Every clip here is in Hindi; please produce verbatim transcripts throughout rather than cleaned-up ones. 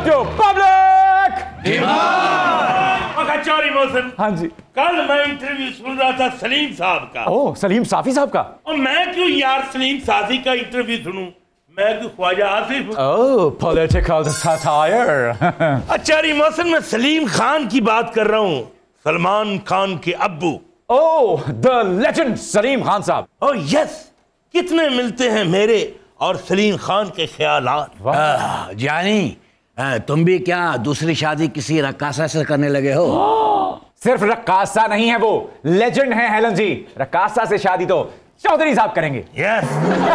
To public demand. Chauri Mohsin, हाँ जी, कल मैं इंटरव्यू सुन रहा था सलीम साहब का। ओह सलीम साफी साहब का। और मैं क्यों यार सलीम साफी का इंटरव्यू सुनूं? मैं क्यों Khawaja Asif? Oh political satire. Chauri Mohsin, मैं सलीम खान की बात कर रहा हूँ, सलमान खान के अब्बू। Oh the legend Salim Khan साहब। ओह यस, कितने मिलते हैं मेरे और सलीम खान के ख्यालात। आह, जानी आ, तुम भी क्या दूसरी शादी किसी रक्कासा से करने लगे हो? सिर्फ रक्कासा नहीं है वो, लेजेंड है हेलन जी। रक्कासा से शादी तो चौधरी साहब करेंगे। यस।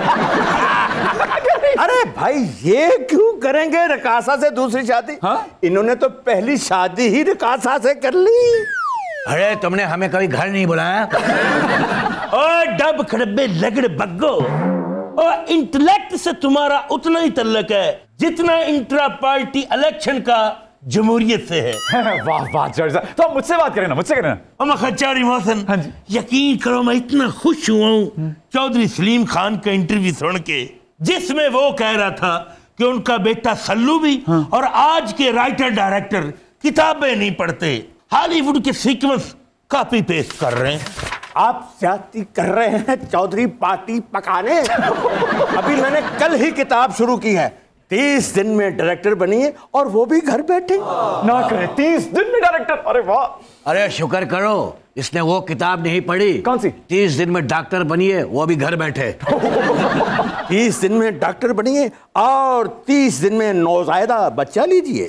अरे भाई ये क्यों करेंगे रकासा से दूसरी शादी? हाँ? इन्होंने तो पहली शादी ही रकासा से कर ली। अरे तुमने हमें कभी घर नहीं बुलाया? और डब खड़बे लगड़ बग्गो, और इंटेलेक्ट से तुम्हारा उतना ही तल्लक है जितना इंट्रा पार्टी इलेक्शन का जमहूरियत से है। वाह वाह जज साहब, तो आप मुझसे बात करें ना, मुझसे करें ना। मैं खच्चारी मोहसिन, हाँ जी। यकीन करो मैं इतना खुश हुआ हूँ चौधरी सलीम खान का इंटरव्यू सुन के, जिसमें वो कह रहा था कि उनका बेटा सल्लू भी हाँ। और आज के राइटर डायरेक्टर किताबें नहीं पढ़ते, हॉलीवुड के सीक्वेंस कॉपी पेस्ट कर रहे हैं। आप ज्यादती कर रहे हैं चौधरी पार्टी पकाने। अभी मैंने कल ही किताब शुरू की है, तीस दिन में डायरेक्टर बनिए और वो भी घर बैठे। ना करे तीस दिन में डायरेक्टर, अरे वाह। अरे शुक्र करो इसने वो किताब नहीं पढ़ी। कौन सी? तीस दिन में डॉक्टर बनिए, वो भी घर बैठे। तीस दिन में डॉक्टर बनिए और तीस दिन में नौजायदा बच्चा लीजिए।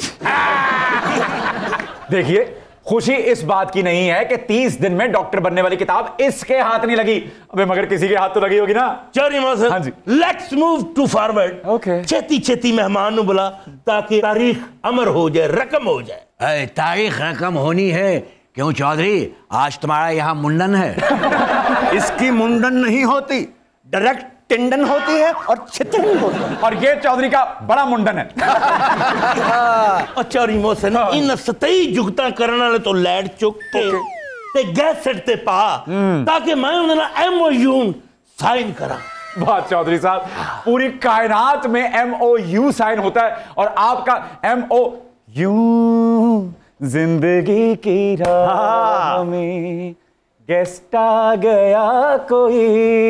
देखिए खुशी इस बात की नहीं है कि तीस दिन में डॉक्टर बनने वाली किताब इसके हाथ नहीं लगी, अबे मगर किसी के हाथ तो लगी होगी ना। चौधरी मोहसिन, हाँ जी। Let's move to forward. Okay. छेती छेती मेहमान को बुला ताकि तारीख अमर हो जाए, रकम हो जाए। अरे तारीख रकम होनी है। क्यों चौधरी, आज तुम्हारा यहाँ मुंडन है? इसकी मुंडन नहीं होती, डायरेक्ट टिंडन होती है और छितरन होती है। और ये चौधरी का बड़ा मुंडन है। और चौधरी मोहसिन, इन सतई जुगता करने वाले तो लैड चुकते ते गैस सटते पा ताकि मैं उन्हें एमओयू साइन करा। वाह चौधरी साहब, पूरी कायनात में एमओयू साइन होता है और आपका एमओयू जिंदगी की राह में गेस्ट आ गया कोई।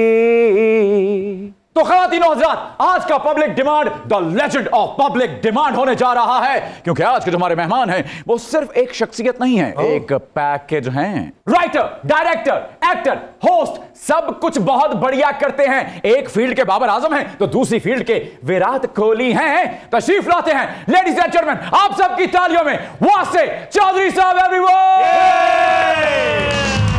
तो खवातीनो हज़रात, आज का Public Demand the legend of Public Demand होने जा रहा है, क्योंकि आज के जो हमारे मेहमान हैं वो सिर्फ एक शख्सियत नहीं है, एक पैकेज हैं। राइटर, डायरेक्टर, एक्टर, होस्ट, सब कुछ बहुत बढ़िया करते हैं। एक फील्ड के बाबर आजम हैं तो दूसरी फील्ड के विराट कोहली हैं। तशरीफ लाते हैं लेडीज एंड जेंटलमैन, आप सबकी तालियों में वास्ते चौधरी साहब एवरीवन।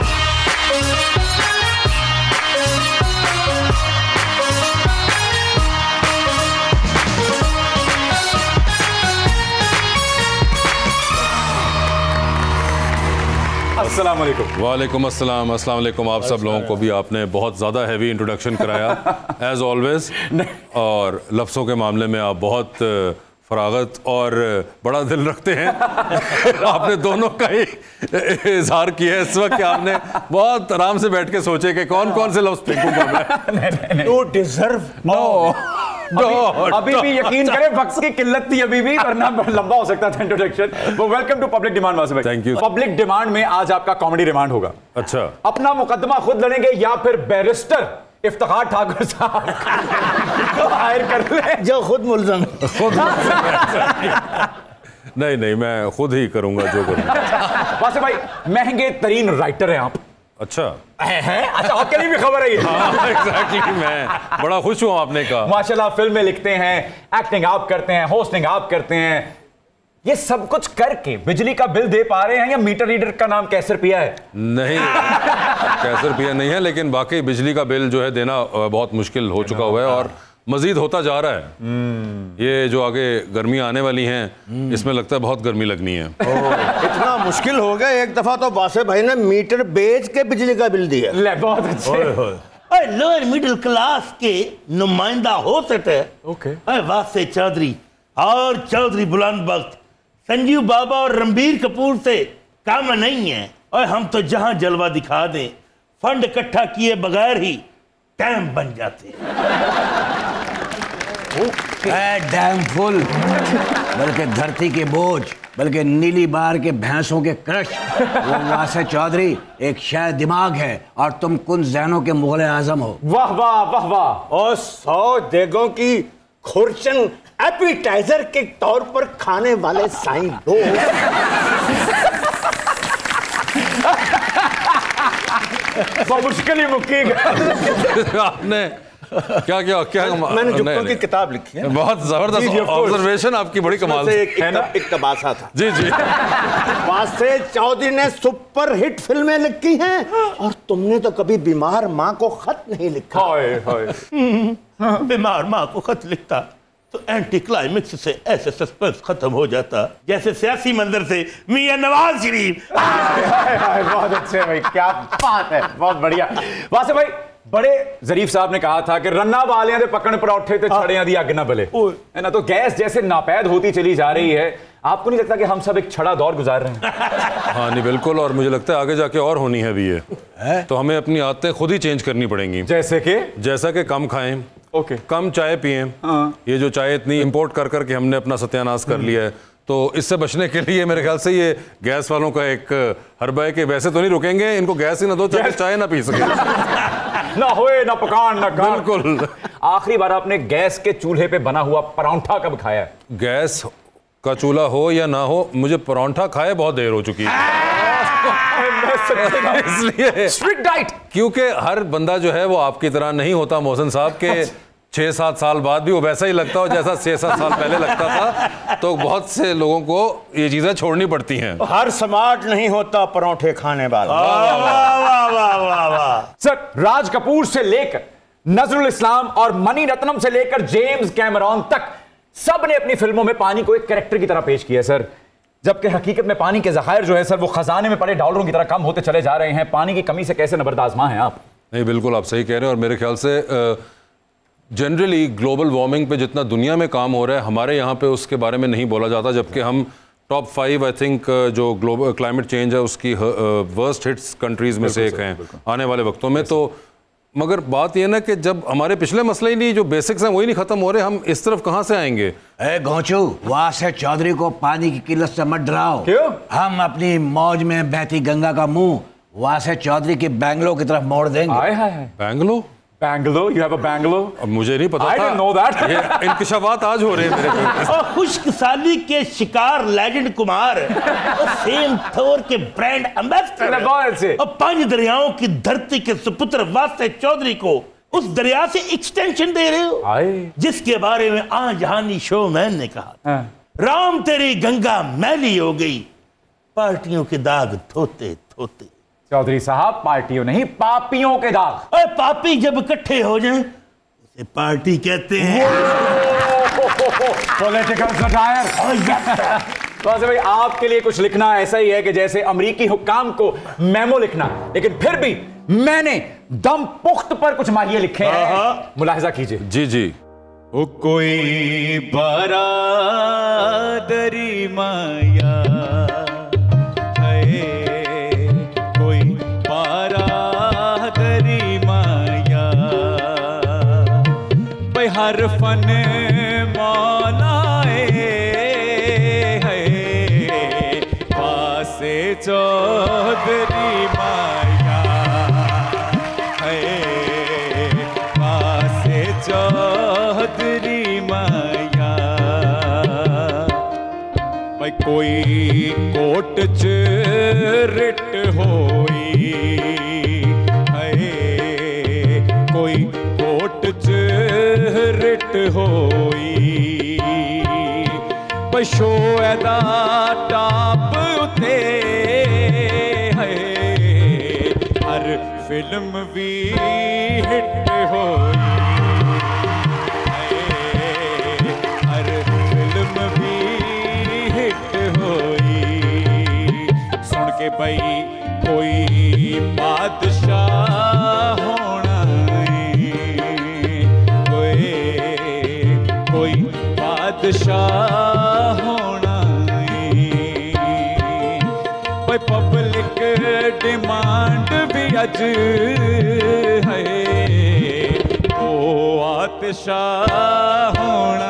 अस्सलाम वालेकुम। वालेकुम अस्सलाम। अस्सलाम वालेकुम। आप सब लोगों को भी आपने बहुत ज़्यादा हैवी इंट्रोडक्शन कराया एज ऑलवेज, और लफ्ज़ों के मामले में आप बहुत फरागत और बड़ा दिल रखते हैं। आपने दोनों का ही इजहार किया है इस वक्त कि आपने बहुत आराम से बैठ के सोचे कि कौन कौन से लफ्ज़ फेंकूंगा मैं। You deserve नो अभी, अभी भी यकीन करें वक्त की किल्लत थी अभी भी, वरना लंबा हो सकता था इंट्रोडक्शन। वो welcome to public Demand Wasay भाई। Thank you. पब्लिक डिमांड में आज आपका कॉमेडी रिमांड होगा। अच्छा, अपना अपना मुकदमा खुद लड़ेंगे या फिर बैरिस्टर इफ्तिखार ठाकुर साहब हायर कर ले जो खुद मुल्ज़म। खुद नहीं नहीं मैं खुद ही करूंगा जो करूंगा। वासे भाई महंगे तरीन राइटर हैं आप। अच्छा हैं? अच्छा आपके लिए भी खबर है ये। हाँ एग्जैक्टली, मैं बड़ा खुश हूँ आपने कहा। माशाल्लाह फिल्में लिखते हैं, एक्टिंग आप करते हैं, होस्टिंग आप करते हैं, ये सब कुछ करके बिजली का बिल दे पा रहे हैं या मीटर रीडर का नाम कैसर पिया है? नहीं कैसर पिया नहीं है, लेकिन बाकी बिजली का बिल जो है देना बहुत मुश्किल हो चुका हुआ है और मजीद होता जा रहा है। ये जो आगे गर्मी आने वाली हैं इसमें लगता है बहुत गर्मी लगनी है। इतना मुश्किल हो गया, एक दफा तो वासे भाई ने मीटर बेच के बिजली का बिल दिया। ले बहुत अच्छे। लोअर मिडिल क्लास के नुमाइंदा हो सके ओके। वासे चौधरी और चौधरी बुलंदबख्त संजीव बाबा और रणबीर कपूर से काम नहीं है। और हम तो जहां जलवा दिखा दें फंड इकट्ठा किए बगैर ही टाइम बन जाते हैं। डैम फुल, बल्कि धरती के बोझ, बल्कि नीली बार के भैंसों के क्रश। वो वासे चौधरी एक शायद दिमाग है और तुम कुन जहनों के मुगल आजम हो। वाह वाह वाह वाह। और सौ देगों की खुर्चन एपिटाइजर के तौर पर खाने वाले साईं लोग। तो मुश्किल ही मुक्की। आपने क्या क्या क्या मैंने जुक्तों की किताब लिखी है। बहुत जबरदस्त ऑब्जर्वेशन आपकी, बड़ी कमाल से एक, एक, एक तबासा था। जी जी। वासे चौधरी ने सुपर हिट फिल्में लिखी हैं और तुमने तो कभी बीमार माँ को खत नहीं लिखा। हाय हाय। बीमार माँ को खत लिखता तो एंटी क्लाइमेक्स से ऐसे सस्पेंस खत्म हो जाता जैसे सियासी मंजर से मियां नवाज शरीफ। बहुत अच्छे भाई, क्या बात है, बहुत बढ़िया। वासे भाई, बड़े जरीफ साहब ने कहा था कि रन्ना वालियां दे पकड़ पराठे ते छड़ियां दी अग ना बले, है ना। तो गैस जैसे नापैद होती चली जा रही है, आपको नहीं लगता कि हम सब एक छड़ा दौर गुजार रहे हैं? हाँ नहीं बिल्कुल, और मुझे लगता है आगे जाके और होनी है भी ये है? तो हमें अपनी आदतें खुद ही चेंज करनी पड़ेंगी। जैसे कि जैसा कि कम खाएं, ओके, कम चाय पिएं। हाँ। ये जो चाय इतनी इंपोर्ट कर करके हमने अपना सत्यानाश कर लिया है, तो इससे बचने के लिए मेरे ख्याल से ये गैस वालों का एक हरबा है कि वैसे तो नहीं रुकेंगे, इनको गैस ही ना दो, चाहे चाय ना पी सके। ना होए ना पकान ना काम। बिल्कुल। आखिरी बार आपने गैस के चूल्हे पे बना हुआ परांठा कब खाया? गैस का चूल्हा हो या ना हो, मुझे परांठा खाए बहुत देर हो चुकी है। इसलिए स्ट्रिक्ट डाइट, क्योंकि हर बंदा जो है वो आपकी तरह नहीं होता मोहसिन साहब के छह सात साल बाद भी वो वैसा ही लगता हो जैसा छह सात साल पहले लगता था। तो बहुत से लोगों को ये चीजें छोड़नी पड़ती हैं। हर स्मार्ट नहीं होता परांठे खाने वाला। वाह वाह वाह वाह वाह। सर, राज कपूर से लेकर नजरुल इस्लाम और मनी रत्नम से लेकर जेम्स कैमरॉन तक सब ने अपनी फिल्मों में पानी को एक कैरेक्टर की तरह पेश किया सर, जबकि हकीकत में पानी के ज़खायर जो है सर वो खजाने में पड़े डॉलरों की तरह कम होते चले जा रहे हैं। पानी की कमी से कैसे नबर्द आज़मा हैं आप? नहीं बिल्कुल आप सही कह रहे हैं, और मेरे ख्याल से जनरली ग्लोबल वार्मिंग पे जितना दुनिया में काम हो रहा है, हमारे यहाँ पे उसके बारे में नहीं बोला जाता, जबकि हम टॉप फाइव आई थिंक जो ग्लोबल क्लाइमेट चेंज है उसकी वर्स्ट हिट्स कंट्रीज में से एक हैं आने वाले वक्तों में। तो मगर बात यह ना कि जब हमारे पिछले मसले ही नहीं, जो बेसिक्स हैं वही नहीं खत्म हो रहे, हम इस तरफ कहाँ से आएंगे? ए गौचू, वासे चौधरी को पानी की किल्लत से मत डराओ। क्यों? हम अपनी मौज में बहती गंगा का मुंह वासे चौधरी की बैंगलोर की तरफ मोड़ देंगे। आए हाय हाय, Bangalore? Bangalore, you have a Bangalore? अब मुझे नहीं पता I था। didn't know that. ये इंकशाफात आज हो रहे हैं मेरे को। और खुशकिसाली के शिकार लेजेंड कुमार और फेम थोर के ब्रांड एम्बेसडर और पांच दरियाओं की धरती के सुपुत्र वासे चौधरी को उस दरिया से एक्सटेंशन दे रहे हो, आए, जिसके बारे में आज जहानी शोमैन ने कहा, हाँ। राम तेरी गंगा मैली हो गई, पार्टियों के दाग धोते धोते। चौधरी साहब, पार्टियों नहीं पापियों के दाग। और पापी जब इकट्ठे हो जाएं उसे पार्टी कहते हैं। Political satire. वैसे भाई आपके लिए कुछ लिखना ऐसा ही है कि जैसे अमरीकी हुक्काम को मेमो लिखना, लेकिन फिर भी मैंने दम पुख्त पर कुछ माहिए लिखे हैं, मुलाहिजा कीजिए। जी जी। ओ कोई बरादरी माया है, कोई बरादरी माया, भाई हर फन मौलाए है, वासे चौधरी माया है, वासे चौधरी माया, भाई कोई कोट च रिट होई है, कोई कोट च रिट होई, भाई शोएदा टाप उते है, हर फिल्म भी हिट होई, हर फिल्म भी हिट होई, सुन के भाई कोई बादशाह होना है, कोई कोई बादशाह होना है, भाई पब्लिक डिमांड भी अज है, ओ बादशाह होना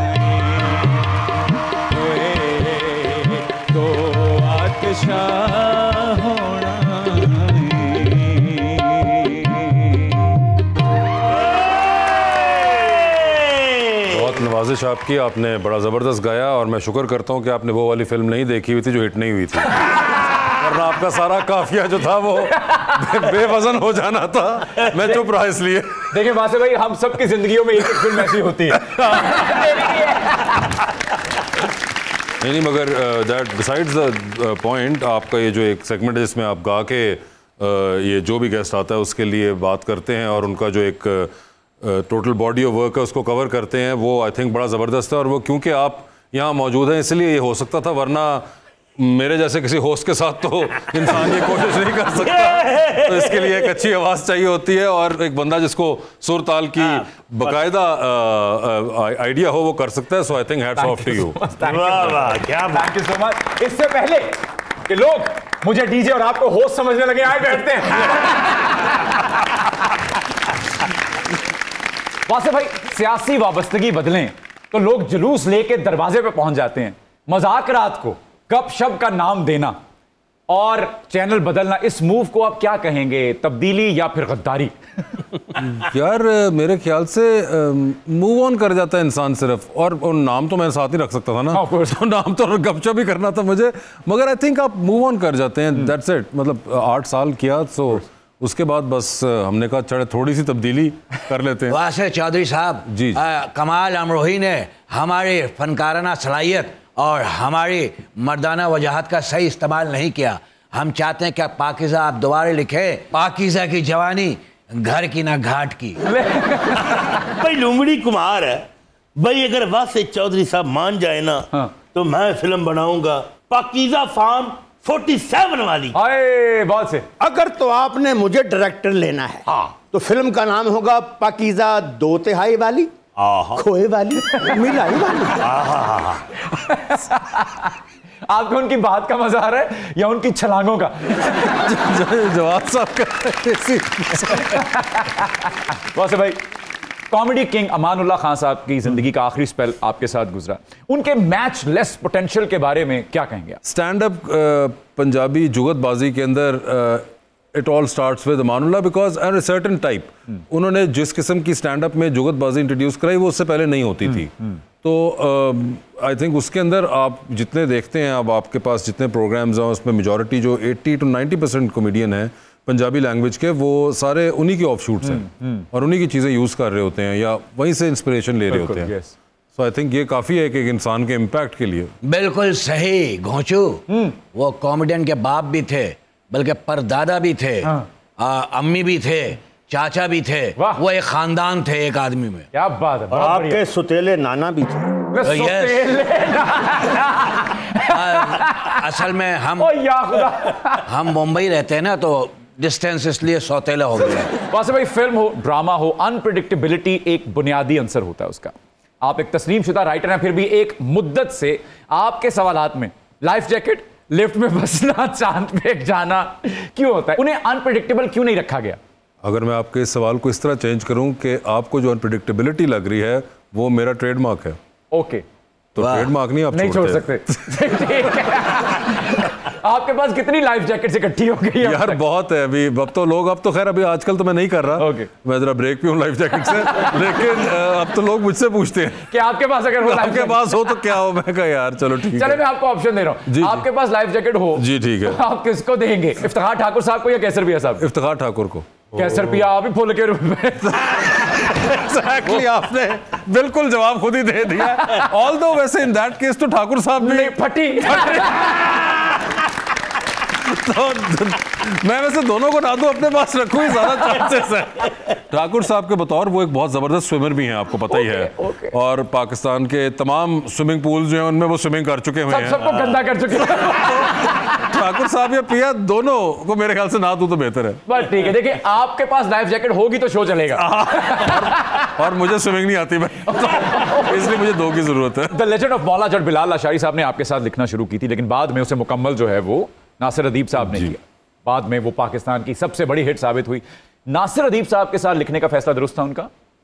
है, तो बादशाह होना है। बहुत नवाजिश आपकी, आपने बड़ा ज़बरदस्त गाया और मैं शुक्र करता हूँ कि आपने वो वाली फिल्म नहीं देखी हुई थी जो हिट नहीं हुई थी, वरना आपका सारा काफिया जो था वो बेवजन हो जाना था। मैं चुप रहा इसलिए। देखिए वासे भाई, हम सबकी जिंदगियों में एक एक फिल्म ऐसी होती है। नहीं नहीं मगर दैट बिसाइड्स द पॉइंट, आपका ये जो एक सेगमेंट है जिसमें आप गा के uh, ये जो भी गेस्ट आता है उसके लिए बात करते हैं और उनका जो एक टोटल बॉडी ऑफ वर्क है उसको कवर करते हैं, वो आई थिंक बड़ा ज़बरदस्त है। और वो क्योंकि आप यहाँ मौजूद हैं इसलिए ये हो सकता था, वरना मेरे जैसे किसी होस्ट के साथ तो इंसान ये कोशिश नहीं कर सकता। तो इसके लिए एक अच्छी आवाज़ चाहिए होती है और एक बंदा जिसको सुर ताल की बाकायदा आइडिया हो वो कर सकता है। So I think hats off to you. वाह वाह क्या बात। Thank you so much. इससे पहले कि लोग मुझे डीजे और आपको होस्ट समझने लगे, आए बैठते हैं। वासे भाई, सियासी वाबस्तगी बदलें तो लोग जुलूस लेके दरवाजे पे पहुंच जाते हैं। मजाक रात को गप शप का नाम देना और चैनल बदलना, इस मूव को आप क्या कहेंगे? तब्दीली या फिर गद्दारी? यार मेरे ख्याल से मूव ऑन कर जाता है इंसान सिर्फ, और, और नाम तो मैं साथ ही रख सकता था ना, तो नाम तो गपशप ही करना था मुझे, मगर आई थिंक आप मूव ऑन कर जाते हैं। That's it. मतलब आठ साल किया तो उसके बाद बस हमने कहा चढ़े थोड़ी सी तब्दीली कर लेते हैं। वासे चौधरी साहब जी, जी। आ, कमाल अमरोही ने हमारी फनकाराना सलाहियत और हमारी मर्दाना वजाहत का सही इस्तेमाल नहीं किया। हम चाहते हैं कि पाकीज़ा आप दोबारा लिखे, पाकीज़ा की जवानी घर की ना घाट की। भाई लुमड़ी कुमार है भाई, अगर वासे चौधरी साहब मान जाए ना, हाँ। तो मैं फिल्म बनाऊंगा पाकीज़ा फार्म सैंतालीस वाली। अरे बहुत से। अगर तो आपने मुझे डायरेक्टर लेना है, हाँ, तो फिल्म का नाम होगा पाकीज़ा दो तिहाई वाली, खोए वाली, मिलाई वाली। आपको उनकी बात का मजा आ रहा है या उनकी छलांगों का? जवाब साहब का। वैसे भाई, कॉमेडी किंग अमानुल्लाह खान साहब की जिंदगी का आखिरी स्पेल आपके साथ गुजरा, उनके मैच लेस पोटेंशियल के बारे में क्या कहेंगे आप? स्टैंड अप पंजाबी जुगतबाजी के अंदर it all starts with Amanullah because an certain type, उन्होंने जिस किस्म की स्टैंड अप में जुगतबाजी इंट्रोड्यूस कराई वो उससे पहले नहीं होती थी। तो आई uh, थिंक उसके अंदर आप जितने देखते हैं, अब आपके पास जितने प्रोग्राम्स हैं उसमें मेजॉरिटी जो अस्सी टू नब्बे परसेंट कॉमेडियन है पंजाबी लैंग्वेज के, वो सारे उन्हीं की ऑफ शूट्स हैं और उन्हीं की चीज़ें यूज़ कर रहे होते हैं या वहीं से इंस्पिरेशन ले रहे होते हैं। सो आई थिंक ये काफ़ी है कि एक इंसान के इम्पैक्ट के लिए। बिल्कुल सही घोंचू, वो कॉमेडियन के बाप भी थे, बल्कि परदादा भी थे, हाँ। आ, अम्मी भी थे, चाचा भी थे, वो एक खानदान थे एक आदमी में। क्या बात है। आपके सुतेले नाना भी थे। असल में हम हम मुंबई रहते हैं ना, तो डिस्टेंस इसलिए सौतेला हो गया। वैसे भाई, फिल्म हो ड्रामा हो, अनप्रेडिक्टेबिलिटी एक बुनियादी आंसर होता है उसका। आप एक तस्लीमशुदा राइटर हैं, फिर भी एक मुद्दत से आपके सवालात में लाइफ जैकेट, लिफ्ट में बसना, चांद पे जाना क्यों होता है? उन्हें अनप्रेडिक्टेबल क्यों नहीं रखा गया? अगर मैं आपके इस सवाल को इस तरह चेंज करूं कि आपको जो अनप्रेडिक्टेबिलिटी लग रही है वो मेरा ट्रेडमार्क है। ओके, तो ट्रेडमार्क नहीं आप नहीं छोड़ सकते। ठीक है। आपके पास कितनी लाइफ जैकेट्स इकट्ठी हो गई है? यार बहुत है अभी। अब तो लोग, अब तो खैर अभी आजकल तो मैं नहीं कर रहा, okay. मैं जरा ब्रेक पे हूँ लाइफ जैकेट से। लेकिन अब तो लोग मुझसे पूछते हैं कि आपके पास अगर हो, आपके पास हो तो क्या हो। मैं कहा यार चलो ठीक है, चलो मैं आपको ऑप्शन दे रहा हूँ। आपके पास लाइफ जैकेट हो जी, ठीक है, आप किसको देंगे? इफ्तिखार ठाकुर साहब को या कैसर पिया साहब? इफ्तिखार ठाकुर को। कैसर पिया आप ही फुल के रूप में। Exactly, आपने बिल्कुल जवाब खुद ही दे दिया। ऑल दो वैसे इन दैट केस तो ठाकुर साहब भी फटी। तो मैं वैसे दोनों को ना दूं, अपने पास रखूं, ही ज्यादा चांसेस है। ठाकुर साहब के बतौर वो एक बहुत जबरदस्त स्विमर भी हैं, आपको पता ही है, okay. और पाकिस्तान के तमाम स्विमिंग पूल्स जो हैं उनमें वो स्विमिंग कर चुके हुए हैं, सबको गंदा कर चुके हैं। ठाकुर साहब या पिया दोनों को मेरे ख्याल से ना दूं तो बेहतर है। बस ठीक है, देखिए आपके पास लाइफ जैकेट होगी तो शो चलेगा। और, और मुझे स्विमिंग नहीं आती भाई, इसलिए मुझे दो की जरूरत है। The legend of Maula Jatt Bilal Lashari साहब ने आपके साथ लिखना शुरू की थी, लेकिन बाद में उसे मुकम्मल जो है वो नासिर अदीब साहब ने किया। बाद में वो पाकिस्तान की सबसे बड़ी हिट साबित हुई। नासिर अदीब साहब के साथ लिखने का फैसला दुरुस्त था उनका?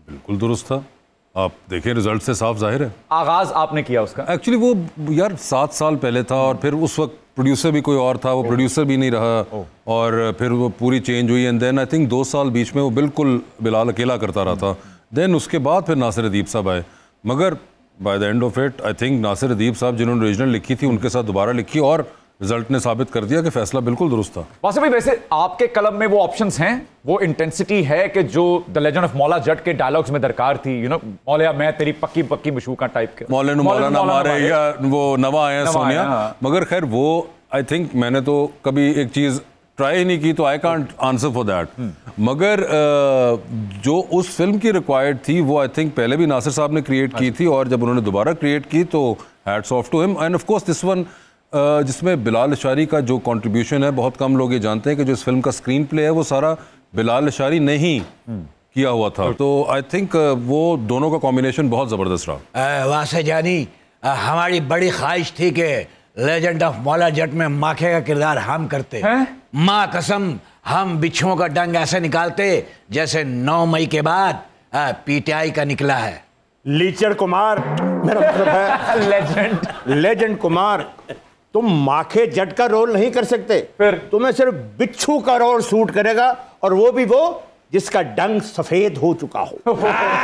बिल्कुल दुरुस्त था। आप देखें रिजल्ट से साफ जाहिर है। आगाज आपने किया उसका? एक्चुअली वो यार सात साल पहले था और फिर उस वक्त प्रोड्यूसर भी कोई और था, वो प्रोड्यूसर भी नहीं रहा और फिर वो पूरी चेंज हुई एंड देन आई थिंक दो साल बीच में वो बिल्कुल बिलाल अकेला करता रहा था। देन उसके बाद फिर नासिर अदीब साहब आए, मगर by the end of it I think Nasir Adeeb साहब जिन्होंने ओरिजिनल लिखी थी उनके साथ दोबारा लिखी और रिजल्ट ने साबित कर दिया कि फैसला बिल्कुल दुरुस्त था। वासिफ भाई, वैसे आपके कलम में वो ऑप्शंस हैं, वो इंटेंसिटी है कि जो the legend of Maula Jatt के डायलॉग्स में दरकार थी, यू नो मौलिया मैं तेरी पक्की पक्की मशूका टाइप के, मौले नु मौला ना मारे या वो नवा आए सोनिया, मगर खैर वो आई थिंक मैंने तो कभी एक चीज ट्राई ही नहीं की तो I can't answer for that. मगर जो उस फिल्म की रिक्वायर्ड थी वो आई थिंक पहले भी नासिर साहब ने क्रिएट की थी और जब उन्होंने दोबारा क्रिएट की तो hats off to him. And of course this one जिसमें बिलाल अशारी का जो कंट्रीब्यूशन है, बहुत कम लोग ये जानते हैं कि जो इस फिल्म का स्क्रीन प्ले है वो सारा बिलाल अशारी ने ही किया हुआ था। तो आई थिंक वो दोनों का कॉम्बिनेशन बहुत ज़बरदस्त रहा। वासे जानी, हमारी बड़ी ख्वाहिश थी कि लेजेंड ऑफ मौला जट में माखे का किरदार हम करते। माँ कसम, हम बिच्छुओं का डंग ऐसे निकालते जैसे नौ मई के बाद पीटीआई का निकला है। लीचर कुमार मेरा मतलब है लेजेंड लेजेंड कुमार, तुम माखे जट का रोल नहीं कर सकते, फिर तुम्हें सिर्फ बिच्छू का रोल सूट करेगा और वो भी वो जिसका डंग सफेद हो चुका हो।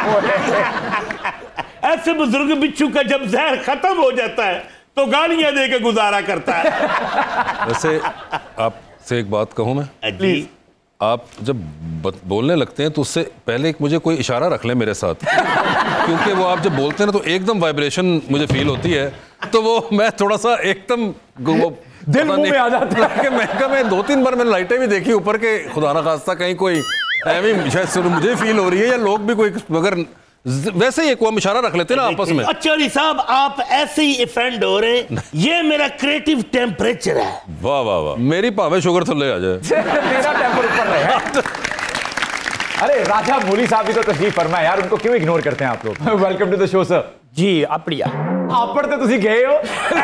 ऐसे बुजुर्ग बिच्छू का जब जहर खत्म हो जाता है तो गालियां दे के गुजारा करता है। वैसे आपसे एक बात कहूं मैं, प्लीज आप जब बोलने लगते हैं तो उससे पहले एक मुझे कोई इशारा रख लें मेरे साथ, क्योंकि वो आप जब बोलते हैं ना तो एकदम वाइब्रेशन मुझे फील होती है, तो वो मैं थोड़ा सा एकदम दिल मुंह में आ जाता है। मैं मैं दो तीन बार मैंने लाइटें भी देखी ऊपर के, खुदा ना खास्ता कहीं कोई शायद मुझे फील हो रही है या लोग भी कोई, मगर वैसे ही एक वो इशारा रख लेते ना आपस में। अच्छा जी साहब, आप ऐसे ही इफेंड हो रहे हैं, ये मेरा क्रिएटिव टेम्परेचर है। वाह वाह वाह, मेरी भावे शुगर थल्ले आ जाए। तेरा टेम्पर ऊपर रहे। अरे राजा मौली साहब भी तो तशरीफ फरमा यार, उनको क्यों इग्नोर करते हैं आप लोग? Welcome to the show sir. जी अपड़िया आपड़ तो तुसी गए हो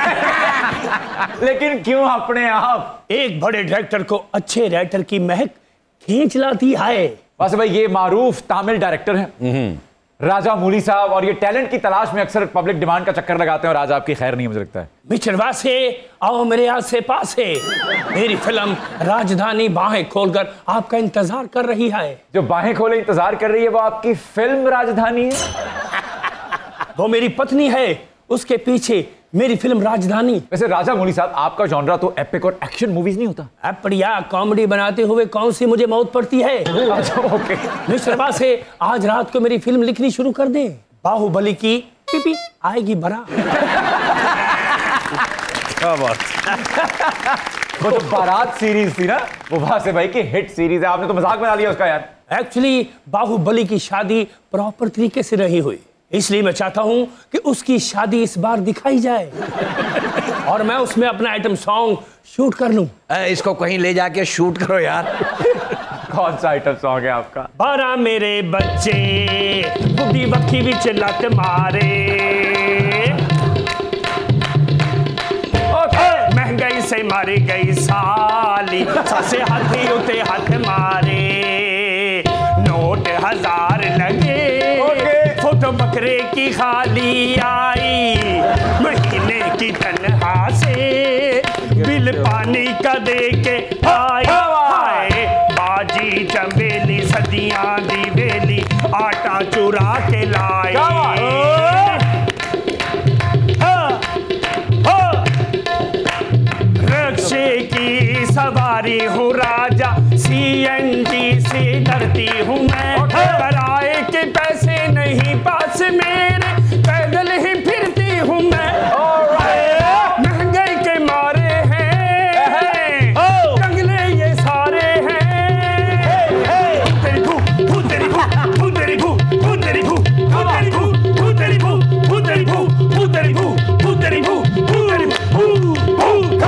लेकिन क्यों अपने आप? एक बड़े डायरेक्टर को अच्छे राइटर की महक खींच लाती है। वासिफ भाई, ये मारूफ तामिल डायरेक्टर हैं राजा मौली साहब, और ये टैलेंट की तलाश में अक्सर पब्लिक डिमांड का चक्कर लगाते हैं और आज आपकी खैर नहीं, मुझे लगता है। मिचरवा से आओ मेरे आसे पासे, मेरी फिल्म राजधानी बाहें खोलकर आपका इंतजार कर रही है। जो बाहें खोले इंतजार कर रही है वो आपकी फिल्म राजधानी है? वो मेरी पत्नी है, उसके पीछे मेरी फिल्म राजधानी। वैसे राजा मौली साहब, आपका जॉनरा तो एपिक और एक्शन मूवीज नहीं होता? बढ़िया कॉमेडी बनाते हुए कौन सी मुझे मौत पड़ती है। अच्छा ओके। मिश्रवा से आज रात को मेरी फिल्म लिखनी शुरू कर दे, बाहुबली की पीपी आएगी भरा। क्या बात। वो तो बारात सीरीज थी ना, वो वासिफ भाई की हिट सीरीज है, आपने तो मजाक बना लिया उसका यार। एक्चुअली बाहुबली की शादी प्रॉपर तरीके से नहीं हुई, इसलिए मैं चाहता हूं कि उसकी शादी इस बार दिखाई जाए और मैं उसमें अपना आइटम सॉन्ग शूट कर लूं। इसको कहीं ले जाके शूट करो यार। कौन सा आइटम सॉन्ग है आपका? बारह मेरे बच्चे बुढ़ी बक्खी विच लत मारे, महंगाई से मारी गई साली, सासे हाथी उते हाथ मारे, नोट हजार लगे, फोटो बकरे की खाली आई, महीने की तनहा से बिल पानी का दे के आई, हाय बाजी चमेली सदियां दी वेली, आटा चुरा के लाई। रक्षे की सवारी हूँ राजा, सीएनजी से डरती हूँ मैं, किराए के पैसे नहीं पास मेरे, पैदल ही फिरती हूँ मैं, महंगाई के मारे हैं, जंगले ये सारे हैं, तेरी भू भू तेरी भू भू तेरी भू भू तेरी भू भू तेरी भू भू तेरी भू भू तेरी भू भू तेरी भू भू तेरी भू भू तेरी भू भू।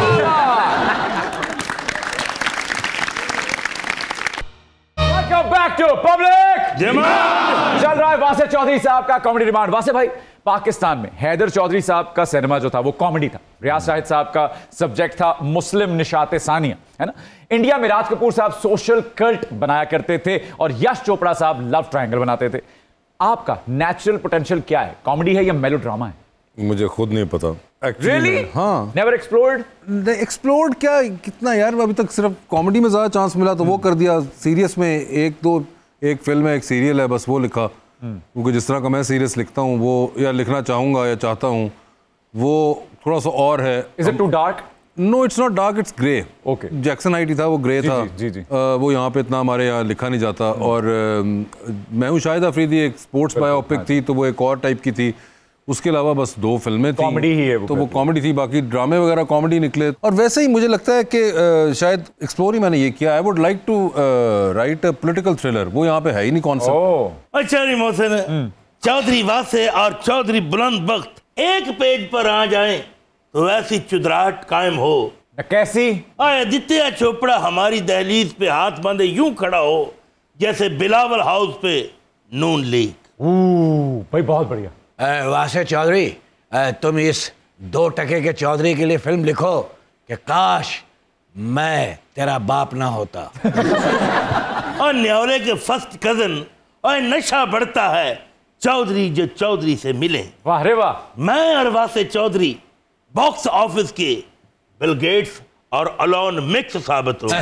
बैक टू पब्लिक डिमांड चल रहा है। वासिफ चौधरी साहब का कॉमेडी डिमांड। वासिफ भाई, पाकिस्तान में हैदर चौधरी साहब का सिनेमा जो था वो कॉमेडी था, रियाज शाहिद साहब का सब्जेक्ट था मुस्लिम निशाते सानिया, है ना। इंडिया में राज कपूर साहब सोशल कल्ट बनाया करते थे और यश चोपड़ा साहब लव ट्रायंगल बनाते थे। आपका नेचुरल पोटेंशियल क्या है? कॉमेडी है या मेलोड्रामा है? मुझे खुद नहीं पता Really? हाँ Never explored? एक्सप्लोर्ड क्या कितना यार, अभी तक सिर्फ कॉमेडी में ज़्यादा चांस मिला तो वो कर दिया। सीरियस में एक दो, एक फिल्म है, एक सीरियल है, बस वो लिखा। क्योंकि जिस तरह का मैं सीरियस लिखता हूँ वो, या लिखना चाहूँगा या चाहता हूँ, वो थोड़ा सा और है। Is it too dark? No it's not dark, it's grey. Okay. Jackson आईटी था, वो ग्रे जी, था। जी, जी, जी। आ, वो यहाँ पे इतना हमारे यहाँ लिखा नहीं जाता। और आ, मैं हूँ शाहिद अफरीदी, एक स्पोर्ट्स बायोपिक थी तो वो एक और टाइप की थी। उसके अलावा बस दो फिल्में थी, कॉमेडी ही है वो, तो वो कॉमेडी थी, बाकी ड्रामे वगैरह कॉमेडी निकले। और वैसे ही मुझे लगता है कि आ, शायद एक्सप्लोर ही मैंने ये किया। I would like to write a political thriller, वो यहाँ पे है ही नहीं कॉन्सेप्ट। Oh. अच्छा नहीं मोहसिन, चौधरी वासे और चौधरी बुलंद बख्त एक पेज पर आ जाएं तो ऐसी चुदराहट कायम हो। कैसी? आदित्य चोपड़ा हमारी दहलीज पे हाथ बांधे यूं खड़ा हो जैसे बिलावल हाउस पे नून लीग। भाई बहुत बढ़िया। अ, वासे चौधरी, अ, तुम इस दो टके के चौधरी के लिए फिल्म लिखो कि काश मैं तेरा बाप ना होता। और न्योले के फर्स्ट कजन और नशा बढ़ता है चौधरी जो चौधरी से मिले। वाह रे वाह। मैं और वासे चौधरी बॉक्स ऑफिस के बिल गेट्स और अलोन मिक्स साबित हो।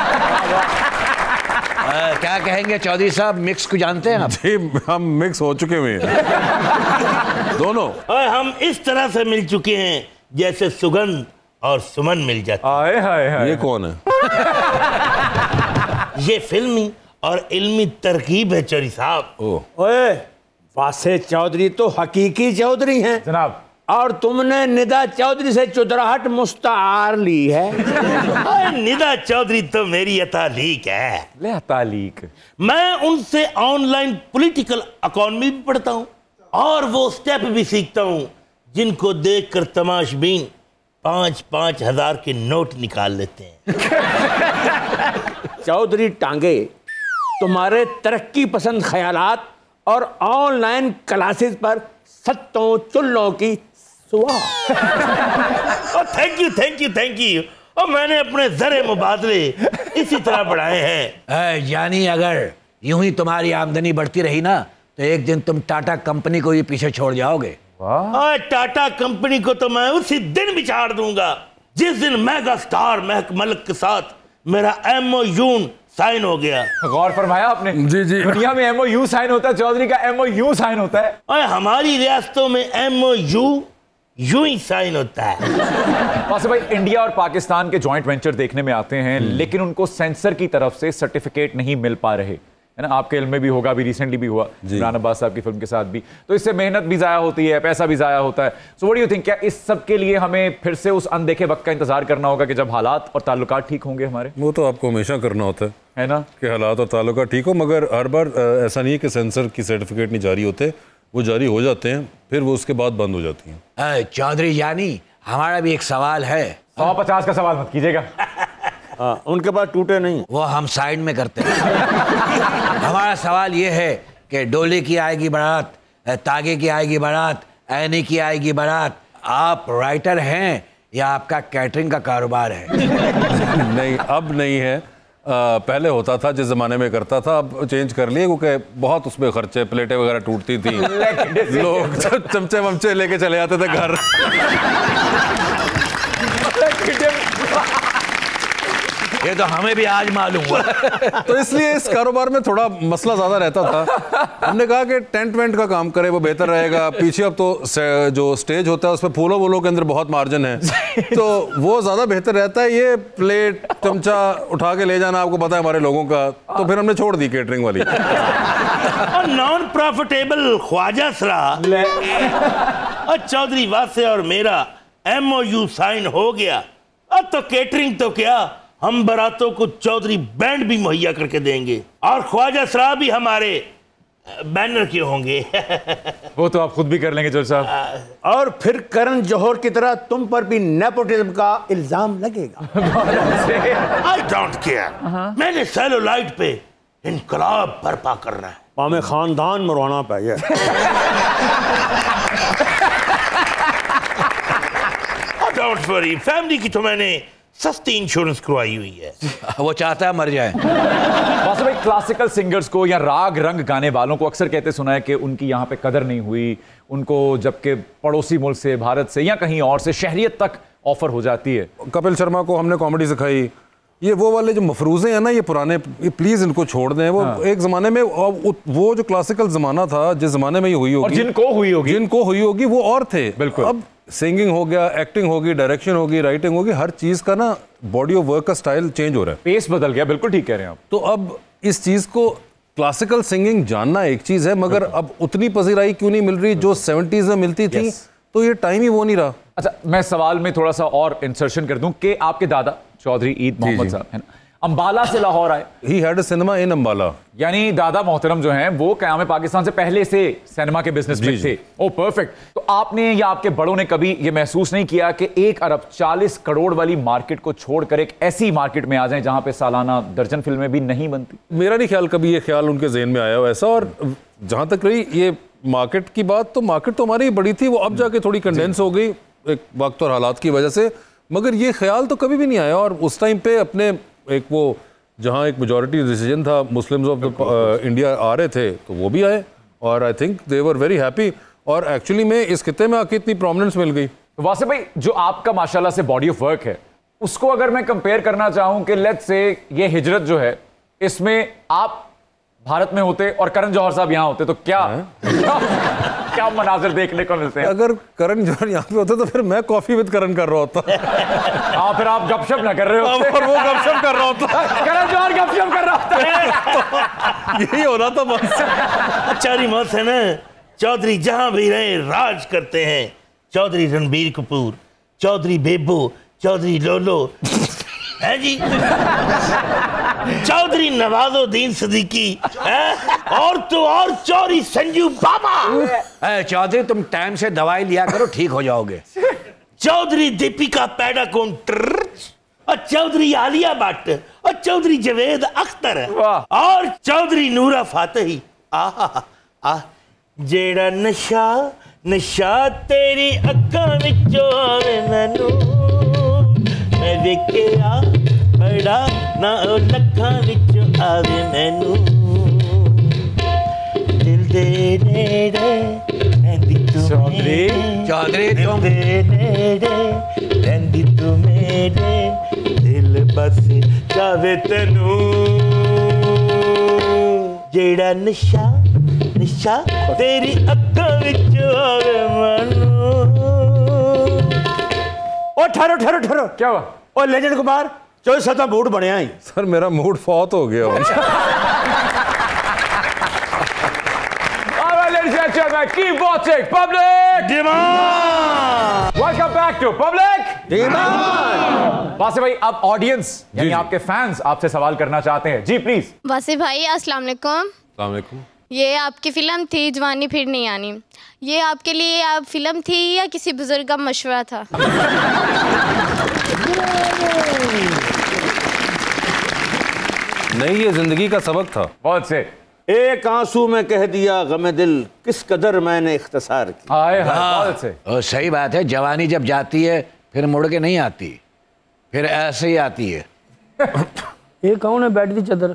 अ, क्या कहेंगे चौधरी साहब, मिक्स को जानते हैं आप? जी, हम मिक्स हो चुके हुए हैं दोनों। और हम इस तरह से मिल चुके हैं जैसे सुगंध और सुमन मिल जाते। आए हाय हाय। ये कौन है? ये फिल्मी और इल्मी तरकीब है चौधरी साहब। ओह, ओए, वासे चौधरी तो हकीकी चौधरी हैं जनाब। और तुमने निदा चौधरी से चुदराहट मुस्तार ली है। और निदा चौधरी तो मेरी अतालीक है। ले तालीक। मैं उनसे ऑनलाइन पॉलिटिकल इकोनॉमी भी पढ़ता हूँ और वो स्टेप भी सीखता हूँ जिनको देखकर तमाशबीन पांच पांच हजार के नोट निकाल लेते हैं। चौधरी टांगे तुम्हारे तरक्की पसंद ख्यालात और ऑनलाइन क्लासेस पर सत्तों चुल्लों की सुआ। Thank you thank you thank you. और मैंने अपने जरे मुबादले इसी तरह बढ़ाए हैं। अ, यानी अगर यूं ही तुम्हारी आमदनी बढ़ती रही ना तो एक दिन तुम टाटा कंपनी को ही पीछे छोड़ जाओगे। और टाटा कंपनी को तो मैं उसी दिन भी छाड़ दूंगा जिस दिन मेगा स्टार महक मलिक के साथ मेरा एमओयू साइन हो गया। गौर फरमाया आपने? जी जी। दुनिया में एमओयू साइन होता है, चौधरी का एमओयू साइन होता है। और हमारी रियासतों में एमओयू यूं ही साइन होता है। वासे भाई, इंडिया और पाकिस्तान के जॉइंट वेंचर देखने में आते हैं लेकिन उनको सेंसर की तरफ से सर्टिफिकेट नहीं मिल पा रहे, है ना? आपके इल्म में भी होगा, अभी रिसेंटली भी हुआ इमरान अब्बास साहब की फिल्म के साथ भी। तो इससे मेहनत भी जाया होती है, पैसा भी जाया होता है। So what do you think, क्या इस सब के लिए हमें फिर से उस अनदेखे वक्त का इंतजार करना होगा कि जब हालात और ताल्लुकात ठीक होंगे हमारे? वो तो आपको हमेशा करना होता है, है ना, कि हालात और ताल्लुकात ठीक हो। मगर हर बार अ, ऐसा नहीं है कि सेंसर की सर्टिफिकेट नहीं जारी होते, वो जारी हो जाते हैं फिर वो उसके बाद बंद हो जाती हैं। अ, चौधरी यानी हमारा भी एक सवाल है। सौ पचास का सवाल मत कीजिएगा। हाँ, उनके पास टूटे नहीं। वो हम साइड में करते हैं। हमारा सवाल ये है कि डोले की आएगी बारात, तागे की आएगी बारात, ऐनी की आएगी बारात। आप राइटर हैं या आपका कैटरिंग का कारोबार है? नहीं, अब नहीं है। आ, पहले होता था, जिस ज़माने में करता था, अब चेंज कर लिए क्योंकि बहुत उसमें खर्चे, प्लेटें वगैरह टूटती थी, लोग चमचे वमचे लेके चले जाते थे घर। ये तो हमें भी आज मालूम हुआ। तो इसलिए इस कारोबार में थोड़ा मसला ज़्यादा रहता था। हमने कहा कि टेंट वेंट का काम करे, वो बेहतर रहेगा। पीछे अब तो जो स्टेज होता है उसमें फूलों वूलों के अंदर बहुत मार्जिन है, तो वो ज़्यादा बेहतर रहता है। ये प्लेट चमचा उठा के ले जाना, आपको पता है हमारे लोगों का, तो फिर हमने छोड़ दी केटरिंग वाली। और नॉन प्रॉफिटेबल ख्वाजा सरा और चौधरी वासे और मेरा एमओयू साइन हो गया। अब तो केटरिंग तो क्या, हम बारातों को चौधरी बैंड भी मुहैया करके देंगे और ख्वाजा सरा भी हमारे बैनर के होंगे। वो तो आप खुद भी कर लेंगे चौधरी साहब। और फिर करण जौहर की तरह तुम पर भी नेपोटिज्म का इल्जाम लगेगा। आई डोंट केयर, मैंने सेलुलाइट पे इनकलाब बर्पा करना है। हमें खानदान मरवाना पाए। डोंट वरी, फैमिली की तो मैंने सस्ती इंश्योरेंस करवाई हुई है। वो चाहता है मर जाए। वासे भाई, क्लासिकल सिंगर्स को या राग रंग गाने वालों को अक्सर कहते सुना है कि उनकी यहाँ पे कदर नहीं हुई, उनको जबकि पड़ोसी मुल्क से, भारत से या कहीं और से शहरियत तक ऑफर हो जाती है। कपिल शर्मा को हमने कॉमेडी सिखाई, ये वो वाले जो मफरूजे हैं ना, ये पुराने, ये प्लीज इनको छोड़ दें। वो हाँ। एक जमाने में वो जो क्लासिकल जमाना था, जिस जमाने में ये हुई होगी, जिनको हुई होगी जिनको हुई होगी वो और थे। बिल्कुल। अब सिंगिंग हो गया, एक्टिंग होगी, डायरेक्शन होगी, राइटिंग होगी, हर चीज का ना बॉडी ऑफ वर्क का स्टाइल चेंज हो रहा है, पेस बदल गया। बिल्कुल ठीक कह रहे हैं आप। तो अब इस चीज को क्लासिकल सिंगिंग जानना एक चीज है, मगर अब उतनी पजीराई क्यों नहीं मिल रही जो सेवेंटीज में मिलती थी? तो ये टाइम ही वो नहीं रहा। अच्छा, मैं सवाल में थोड़ा सा और इंसर्शन कर दूं कि आपके दादा चौधरी ईद मोहम्मद साहब है ना, अंबाला से लाहौर आए। He had a cinema in Ambala. यानी दादा मोहतरम जो हैं वो क़याम पाकिस्तान से पहले से सिनेमा के बिजनेस में थे। Oh perfect. तो आपने या आपके बड़ों ने कभी ये महसूस नहीं किया कि एक अरब चालीस करोड़ वाली मार्केट को छोड़कर एक ऐसी मार्केट में आ जाएं जहां पे सालाना दर्जन फिल्में भी नहीं बनती? मेरा नहीं ख्याल कभी ये ख्याल उनके ज़हन में आया हो ऐसा। और जहां तक रही ये मार्केट की बात, तो मार्केट तो हमारी बड़ी थी, वो अब जाके थोड़ी कंडेंस हो गई एक वक्त और हालात की वजह से, मगर ये ख्याल तो कभी भी नहीं आया। और उस टाइम पे अपने एक वो जहाँ एक मेजॉरिटी डिसीजन था, मुस्लिम्स ऑफ द इंडिया आ रहे थे, तो वो भी आए और I think they were very happy. और एक्चुअली में इस खिते में आके इतनी प्रोमिनेंस मिल गई। वासिफ भाई, जो आपका माशाल्लाह से बॉडी ऑफ वर्क है, उसको अगर मैं कंपेयर करना चाहूं कि लेट्स से ये हिजरत जो है, इसमें आप भारत में होते और करण जौहर साहब यहाँ होते, तो क्या क्या, क्या मनाजिर देखने को मिलते हैं? अगर करण जौहर यहाँ पे होते तो फिर मैं कॉफी विद करण कर रहा होता। हाँ, फिर आप गपशप ना कर रहे होते और वो गपशप कर रहा होता, करण जौहर गपशप कर रहा होता। यही हो रहा था बस। अच्छारी मौत है ना, चौधरी जहां भी रहे राज करते हैं। चौधरी रणबीर कपूर, चौधरी बेबो, चौधरी लोलो है जी, चौधरी नवाजुद्दीन सिद्दीकी है? और तो और चौधरी संजू बाबा। चौधरी तुम टाइम से दवाई लिया करो, ठीक हो जाओगे। चौधरी दीपिका पैडाकोन और चौधरी आलिया भट्ट और चौधरी जवेद अख्तर और चौधरी नूरा फातेही। आहा आ जेड़ा नशा नशा तेरी अक्खां विचों आवे मैनू, मैं वेखिया बड़ा ना लखां विचों आवे मैनू, दिल दे नेड़े रहिंदी तू चौधरी चौधरी तुम नेड़े रहिंदी तू मेरे, दिल बस जावे तैनू। जेड़ा नशा नशा तेरी अक्खां विचों आवे मैनू। ओ ठहरो ठहरो ठहरो, क्या हुआ? ओ लेजेंड कुमार, चौधरी साहब दा मूड बनया ही। सर मेरा मूड फौत हो गया। Keep watching Public Demand. Welcome back to Public Demand। Wasif भाई, अब ऑडियंस यानी आपके फैंस आपसे सवाल करना चाहते हैं। जी प्लीज। वासिफ भाई अस्सलाम वालेकुम। अस्सलाम वालेकुम। ये आपकी फिल्म थी जवानी फिर नहीं आनी, ये आपके लिए आप फिल्म थी या किसी बुजुर्ग का मशवरा था? नहीं, ये जिंदगी का सबक था। बहुत से। एक आंसू में कह दिया गमे दिल, किस कदर मैंने इख्तिसार की। आए बहुत से। और सही बात है, जवानी जब जाती है फिर मुड़ के नहीं आती, फिर ऐसे ही आती है। ये कौन है बैठ दी चदर?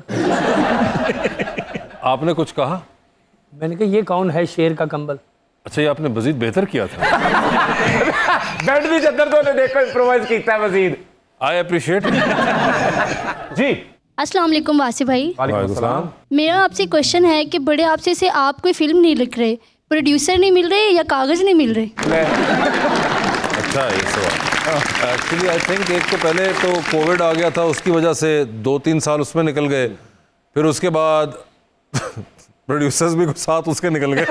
आपने कुछ कहा? मैंने कहा ये कौन है शेर का कंबल? अच्छा, ये आपने मजीद बेहतर किया था। बैठ दी चद्दर तो ने देखो इम्प्रोवाइज कीता है मजीद। I appreciate. जी अस्सलाम वालेकुम वासिफ भाई। वालेकुम सलाम। मेरा आपसे क्वेश्चन है कि बड़े आपसे से आप कोई फिल्म नहीं लिख रहे, प्रोड्यूसर नहीं मिल रहे या कागज नहीं मिल रहे? अच्छा, ये सवाल एक्चुअली आई थिंक एक तो पहले तो कोविड आ गया था, उसकी वजह से दो तीन साल उसमें निकल गए, फिर उसके बाद प्रोड्यूसर्स भी साथ उसके निकल गए।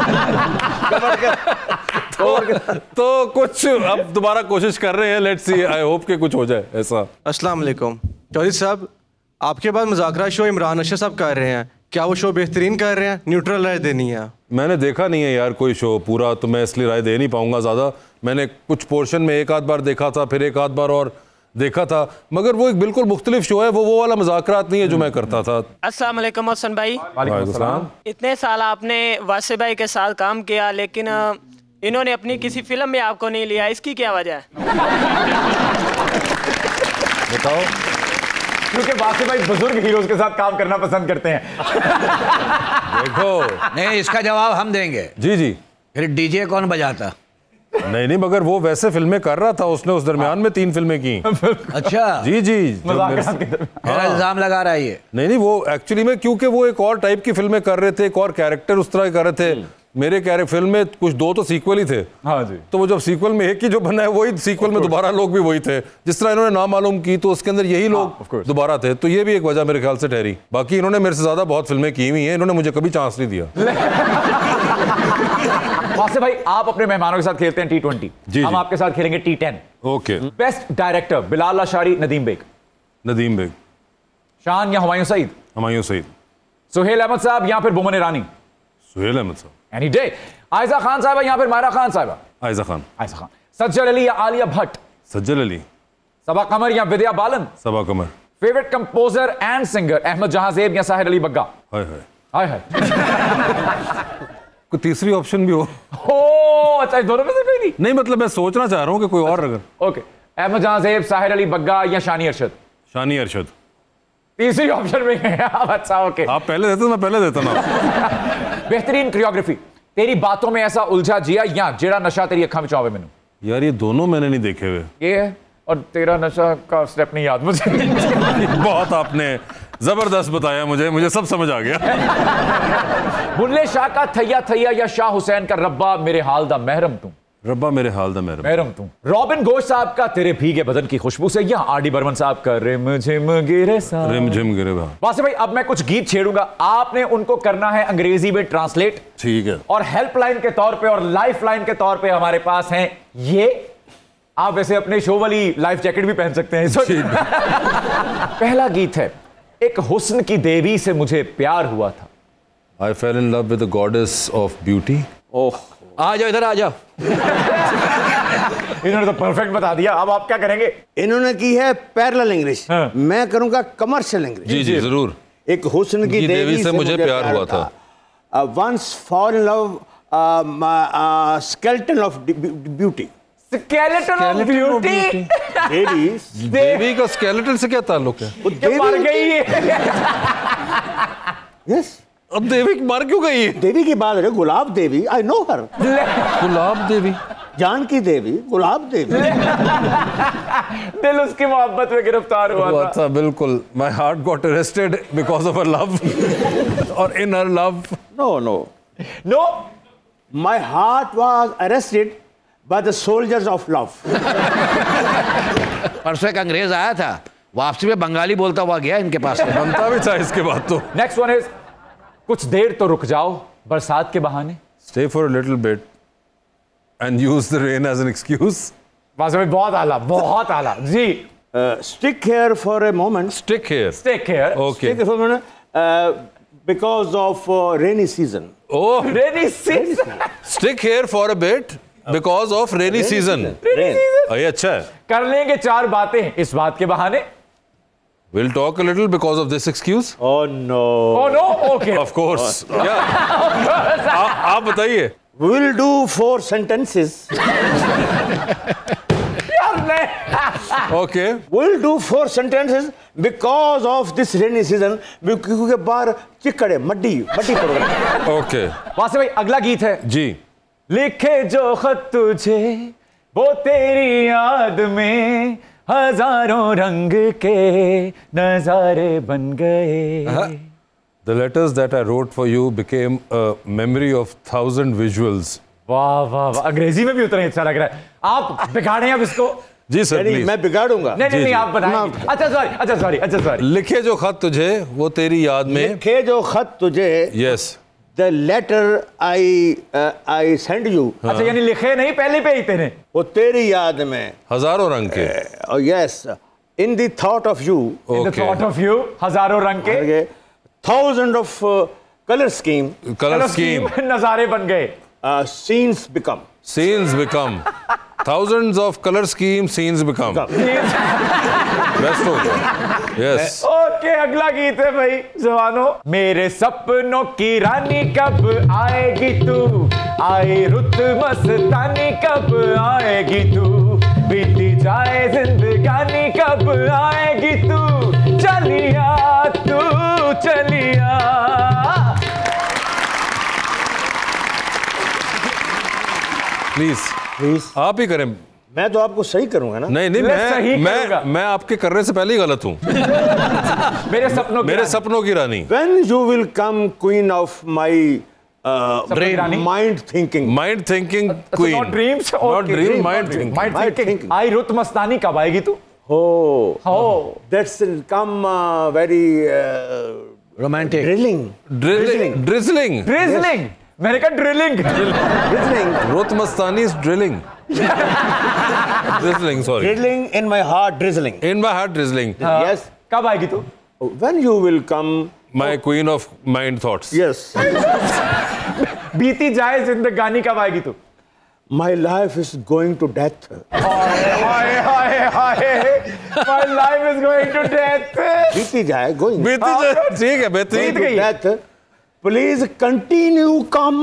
तो, तो कुछ अब दोबारा कोशिश कर रहे हैं, लेट्स सी, आई होप कि कुछ हो जाए ऐसा। अस्सलाम वालेकुम चौधरी साहब, आपके बाद मुज़ाकरा शो इमरान अशर साहब कर रहे हैं, क्या वो शो बेहतरीन कर रहे हैं? न्यूट्रल राय देनी है। मैंने देखा नहीं है यार कोई शो पूरा, तो मैं इसलिए राय दे नहीं पाऊंगा ज़्यादा। मैंने कुछ पोर्शन में एक आध बार देखा था, फिर एक आध बार और देखा था, मगर वो एक बिल्कुल मुख्तलिफ शो है, वो वो वाला मज़ाकरात नहीं है जो मैं करता था। अस्सलाम वालेकुम मोहसन भाई। वालेकुम सलाम। इतने साल आपने वासिफ भाई के साथ काम किया, लेकिन इन्होंने अपनी किसी फिल्म में आपको नहीं लिया, इसकी क्या वजह है? बताओ। क्योंकि वासिफ भाई बुजुर्ग हीरोज के साथ काम करना पसंद करते हैं। देखो नहीं, इसका जवाब हम देंगे। जी जी। फिर डीजे कौन बजाता? नहीं नहीं, मगर वो वैसे फिल्में कर रहा था, उसने उस दरमियान में तीन फिल्में की। अच्छा जी जी। मेरा इल्जाम लगा रहा है ये। नहीं नहीं, वो एक्चुअली में क्योंकि वो एक और टाइप की फिल्में कर रहे थे, एक और कैरेक्टर उस तरह कर रहे थे। मेरे कैरेक्टर फिल्म में कुछ दो तो सीक्वल ही थे। हाँ जी। तो वो जब सीक्वल में एक ही जो बना है वही सीक्वल में दोबारा लोग भी वही थे। जिस तरह इन्होंने नाम मालूम की तो उसके अंदर यही लोग दोबारा थे, तो ये भी एक वजह मेरे ख्याल से ठहरी। बाकी इन्होंने मेरे से ज्यादा बहुत फिल्में की हुई हैं, इन्होंने मुझे कभी चांस नहीं दिया। वासिफ भाई, आप अपने मेहमानों के साथ खेलते हैं टी ट्वेंटी, हम आपके साथ खेलेंगे T ten. Okay. Best director Bilal Ashari, Nadeem Baig. Nadeem Baig. Shaan या हुमायूं सईद? हुमायूं सईद। सुहेल अहमद साहब या फिर बुमन ईरानी? सुहेल अहमद साहब। Any day. आयजा खान साहब या फिर मायरा खान साहब? आयजा खान। आयजा खान। सज्जल अली या आलिया भट्ट? सज्जल अली। सबा कमर या Vidya Balan? Saba Qamar. Favourite composer and singer Ahmed Jahanzeb या साहिर अली बग्गा? हाय हाय हाय हाय। कोई तीसरी ऑप्शन भी हो? ओ अच्छा, दोनों में से कोई नहीं? नहीं, मतलब मैं सोचना चाह रहा हूँ कि कोई और अगर। ओके। अहमद जहांजेब, साहिर अली बग्गा या शानी अरशद? शानी अरशद। तीसरी ऑप्शन में है आप? अच्छा ओके। आप पहले देते तो मैं पहले देता ना। बेहतरीन कोरियोग्राफी, तेरी बातों में ऐसा उलझा जिया या जेड़ा नशा तेरी अखा में आवे मैनू? यार ये दोनों मैंने नहीं देखे हुए। ये है, और तेरा नशा का स्टेप नहीं याद मुझे। बहुत आपने जबरदस्त बताया, मुझे मुझे सब समझ आ गया। बुल्ले शाह का थैया थैया या शाह हुसैन का रब्बा मेरे हाल दा महरम तू? रब्बा मेरे हाल दा महरम महरम तू। रॉबिन घोष साहब का तेरे भीगे बदन की खुशबू से या आर डी बर्मन साहब का रिम झिम गिरे सा? रिम झिम गिरे। वासिफ भाई, अब मैं कुछ गीत छेड़ूंगा, आपने उनको करना है अंग्रेजी में ट्रांसलेट। ठीक है। और हेल्पलाइन के तौर पे और लाइफ लाइन के तौर पे हमारे पास हैं ये। आप वैसे अपने शो वाली लाइफ जैकेट भी पहन सकते हैं। पहला गीत है, एक हुस्न की देवी से मुझे प्यार हुआ था। I fell in love with the goddess of beauty. ओह, आ जाओ इधर आ जाओ। इन्होंने तो परफेक्ट बता दिया। अब आप क्या करेंगे? इन्होंने की है पैरेलल इंग्लिश, हाँ। मैं करूंगा कमर्शियल इंग्लिश। जी जी जरूर। एक हुस्न की देवी, देवी से मुझे प्यार हुआ था। Once fall in love skeleton of beauty. Skeleton of beauty. देवी देवी का स्केलेटन से क्या ताल्लुक है? वो देवी मर गई है। यस। अब देवी मर क्यों गई है? देवी की बात है, गुलाब देवी, आई नो हर। गुलाब देवी, जानकी देवी, गुलाब देवी। दिल उसकी मोहब्बत में गिरफ्तार हुआ था। था बिल्कुल। My heart got arrested because of her love और in her love. No no no, my heart was arrested by the soldiers of love. परसों एक अंग्रेज आया था, वापसी में बंगाली बोलता हुआ गया इनके पास। बनता भी था इसके बाद तो। नेक्स्ट वन इज, कुछ देर तो रुक जाओ बरसात के बहाने। Stay for a little bit and use the rain as an excuse. वास्तव में बहुत आला, बहुत आला जी। Stick here for a moment. Stick here. Stick here. Okay. Stick for a moment because of rainy season. Oh, Rainy season. stick here for a bit because of rainy season. Rainy season. ये अच्छा है। कर लेंगे चार बातें इस बात के बहाने। We'll talk a little because of this excuse. Oh no. Oh no. Okay. Of course. क्या? आ- आप बताइए। We'll do four sentences. यार नहीं। Okay. We'll do four sentences because of this rainy season. क्योंकि बाहर चिकड़े मड्डी मड्डी पड़ रही है। Okay. वासे भाई, अगला गीत है, जी। लिखे जो खत तुझे वो तेरी याद में हजारों रंग के नजारे बन गए। The letters that I wrote for you became a memory of thousand visuals. वाह वाह वाह, अंग्रेजी में भी उतना ही अच्छा लग रहा है। आप बिगाड़े अब इसको। जी सर, नहीं, प्लीज। मैं बिगाड़ूंगा। नहीं नहीं, जी, नहीं जी। आप बनाएंगे। अच्छा सॉरी, अच्छा सॉरी, अच्छा सॉरी। लिखे जो खत तुझे वो तेरी याद में। लिखे जो खत तुझे, Yes. the letter I uh, I send you, अच्छा यानी लिखे नहीं, पहले पे ही तेरे। वो तेरी याद में। हजारों रंग के। Oh yes, in the thought of you. In the thought of you, हजारों रंग के। Okay. Thousand of uh, color scheme. Color scheme. नजारे बन गए। Uh, scenes become. Scenes become. Thousands of color scheme scenes become. Best हो गया। Yes. ओके, अगला गीत है भाई जवानों। मेरे सपनों की रानी कब आएगी तू, आई रुत मस्तानी कब आएगी तू, बीती जाए जिंदगानी कब आएगी तू, चलिया तू चलिया। प्लीज प्लीज आप ही करें। मैं तो आपको सही करूंगा ना। नहीं नहीं, मैं मैं मैं आपके करने से पहले ही गलत हूँ। मेरे सपनों मेरे सपनों की रानी। When you will come queen of my uh, mind thinking. Mind thinking queen. Not dreams. Not dream. Mind thinking. Mind thinking. आई रुत मस्तानी कब आएगी तू? Oh, oh, that's come uh, very uh, romantic. Drilling. Drilling. Drizzling. Drizzling. मैंने कहा ड्रिलिंग। Drizzling. रुत मस्तानी is drilling. Drizzling, sorry. Drizzling in my heart, drizzling. In my heart, drizzling. हाँ, Yes. कब आएगी तू? When you will come. My queen of mind thoughts. Yes. बीती जाए जिंदगानी कब आएगी तू? My life is going to death. Hi hi hi My life is going to death. बीती जाए, going. बीती जाए, ठीक है, बेहतरीन। Going to death. Please continue, come.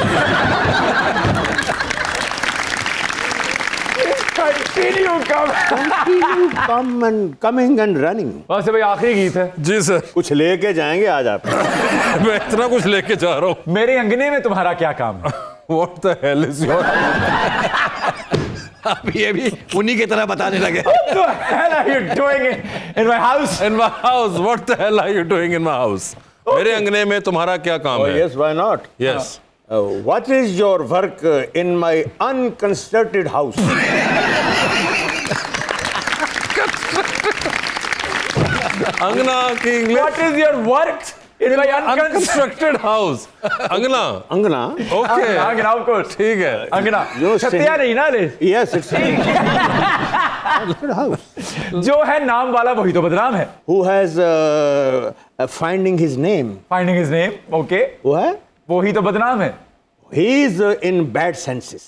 Continue, come. Continue, come and coming and running. बस भाई आखिरी गीत है। जी सर। कुछ लेके जाएंगे आज आप। मैं इतना कुछ लेके जा रहा हूँ। मेरे अंगने में तुम्हारा क्या काम है? What the hell is your? अब ये भी उन्हीं की तरह बताने लगे। What the hell are you doing in my house? In my house. What the hell are you doing in my house? मेरे अंगने में तुम्हारा क्या काम है? Yes, why not? Yes. Uh, what is your work uh, in my unconstructed house? अंगना की English. What is your work in my unconstructed house? अंगना। अंगना? Okay. अंगना of course. ठीक है। अंगना। जो छतिया नहीं ना ले? Yes, it's unconstructed house. जो है नाम वाला वही तो बदनाम है। Who has uh, uh, finding his name? Finding his name, okay. वो है? वही तो बदनाम है। He is uh, in bad senses.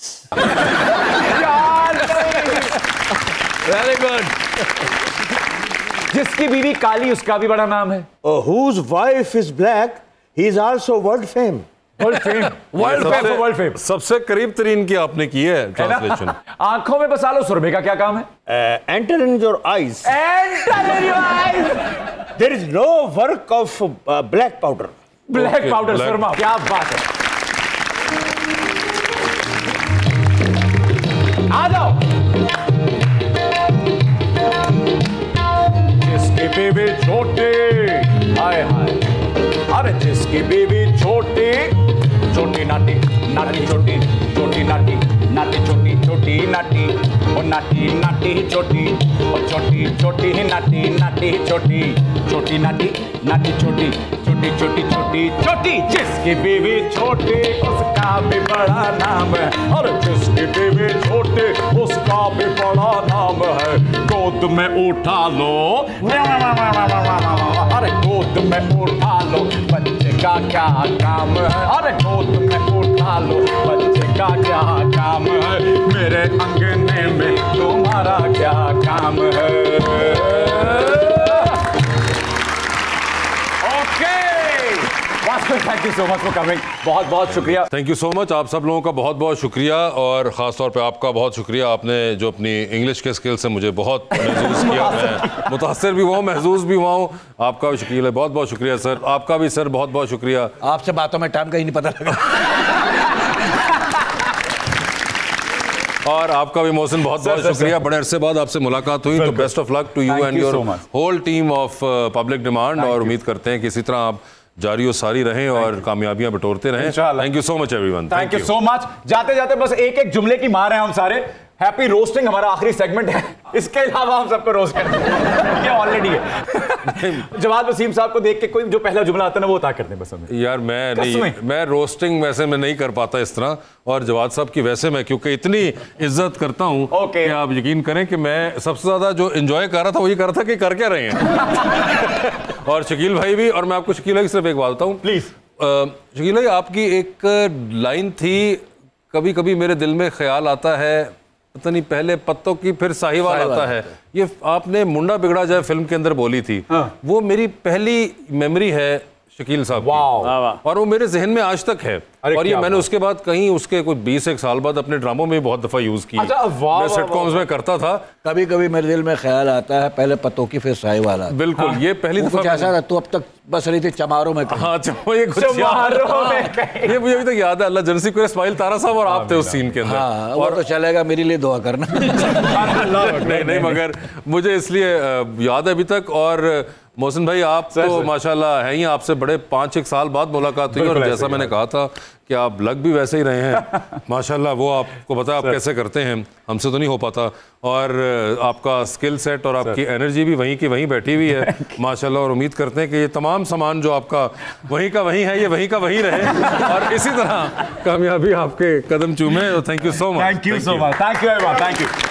Very good. जिसकी बीवी काली उसका भी बड़ा नाम है। Uh, whose wife is black, he is also world fame. World fame. World fame for world fame. सबसे करीब तरीन की आपने की है ट्रांसलेशन। आंखों में बसा लो सुरभि का क्या काम है? Uh, enter in your eyes. Enter in your eyes. There is no work of uh, black powder. Black Okay, powder black- सुरमा क्या बात है? आ जाओ। जिसकी बीवी छोटी, हाय हाय, अरे जिसकी बीवी छोटी, छोटी नाटी, नाटी छोटी, छोटी नाटी, नाटी छोटी, छोटी नाटी, और नाटी नाटी छोटी, और छोटी छोटी नाटी, नाटी छोटी, छोटी नाटी, नाटी छोटी, छोटी छोटी छोटी छोटी। जिसकी बीवी छोटी उसका भी बड़ा नाम है, और जिसकी बीवी छोटी उसका भी बड़ा नाम है। गोद में उठा लो, अरे गोद में उठा लो, बच्चे का क्या काम है? अरे गोद में उठा लो, बच्चे का क्या काम है? मेरे अंगने में तुम्हारा क्या काम है? Thank you so much for coming. बहुत बहुत शुक्रिया। Thank you so much. आप सब लोगों का बहुत बहुत शुक्रिया, और ख़ास तौर पे आपका बहुत शुक्रिया। आपने जो अपनी इंग्लिश के स्किल से मुझे बहुत महसूस किया, मैं मुतासर भी हुआ हूँ, महसूस भी हुआ हूँ। आपका भी शुक्रिया, बहुत बहुत शुक्रिया सर। आपका भी सर बहुत बहुत शुक्रिया। आपसे बातों में टाइम का ही नहीं पता लगा। और आपका भी मोहसिन बहुत बहुत शुक्रिया। बड़े अरसे बाद आपसे मुलाकात हुई, तो best of luck to you and your whole team of Public Demand. और उम्मीद करते हैं कि इसी तरह आप जारी और सारी रहें और कामयाबियां बटोरते रहें। Thank you so much everyone. Thank you so much. जाते जाते बस एक एक जुमले की मार हैं हम सारे। हैप्पी रोस्टिंग हमारा आखिरी सेगमेंट है, इसके अलावा हम सबको रोस्ट करते हैं, ये ऑलरेडी है। जवाद वसीम साहब को देख के कोई जो पहला जुमला आता है ना वो अता करते हैं बस हमें। यार मैं नहीं, मैं रोस्टिंग वैसे मैं नहीं कर पाता इस तरह, और जवाद साहब की वैसे मैं क्योंकि इतनी इज्जत करता हूं okay. कि आप यकीन करें कि मैं सबसे ज्यादा जो एंजॉय कर रहा था वही कर रहा था कि कर क्या रहे हैं। और शकील भाई भी। और मैं आपको शकील भाई सिर्फ एक बात बताऊं प्लीज। शकील भाई आपकी एक लाइन थी, कभी कभी मेरे दिल में ख्याल आता है, पता नहीं पहले पत्तों की फिर साहिवाल आता है। ये आपने मुंडा बिगड़ा जाए फिल्म के अंदर बोली थी। हाँ। वो मेरी पहली मेमोरी है शकील साहब वाह। की, और वो मेरे जहन में आज तक है। अरे और ये क्या मैंने बात। उसके बाद कहीं उसके कोई बीस एक साल बाद अपने ड्रामों में भी बहुत दफा यूज की। अच्छा, वाह, मैं वाह, सिटकॉम्स में करता था। कभी कभी मेरे दिल में ख्याल आता है पहले पतों की फिर साई वाला। बिल्कुल, ये पहली वो दफा कुछ ऐसा था, तू अब तक बस रही थी चमारों में। हाँ, चलो, ये कुछ चमारों याद- में कहीं। ये मुझे अभी तक याद है। अल्लाह जनसी को इस्माइल तारा साहब और आप थे उस सीन के अंदर। हाँ, वो तो चलेगा, मेरे लिए दुआ करना। नहीं नहीं, मगर मुझे इसलिए अ, याद है अभी तक। और मोहसिन भाई, आप तो माशाल्लाह हैं ही, आपसे बड़े पाँच एक साल बाद मुलाकात हुई, और जैसा मैंने कहा था कि आप लग भी वैसे ही रहे हैं माशाल्लाह। वो आपको पता है आप कैसे करते हैं, हमसे तो नहीं हो पाता। और आपका स्किल सेट और आपकी एनर्जी भी वहीं की वहीं बैठी हुई है माशाल्लाह। और उम्मीद करते हैं कि ये तमाम सामान जो आपका वहीं का वहीं है, ये वहीं का वहीं रहे, और इसी तरह कामयाबी आपके कदम चूमे। Thank you so much. Thank you so much, thank you very much, thank you.